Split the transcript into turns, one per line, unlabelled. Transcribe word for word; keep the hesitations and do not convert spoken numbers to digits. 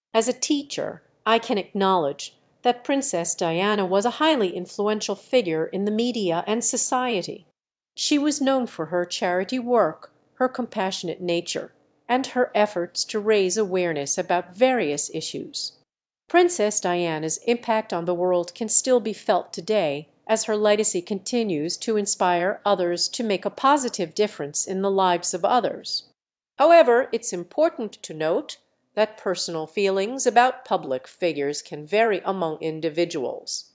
As a teacher, I can acknowledge that Princess Diana was a highly influential figure in the media and society. She was known for her charity work, her compassionate nature, and her efforts to raise awareness about various issues. Princess Diana's impact on the world can still be felt today, as her legacy continues to inspire others to make a positive difference in the lives of others. However, it's important to note that personal feelings about public figures can vary among individuals.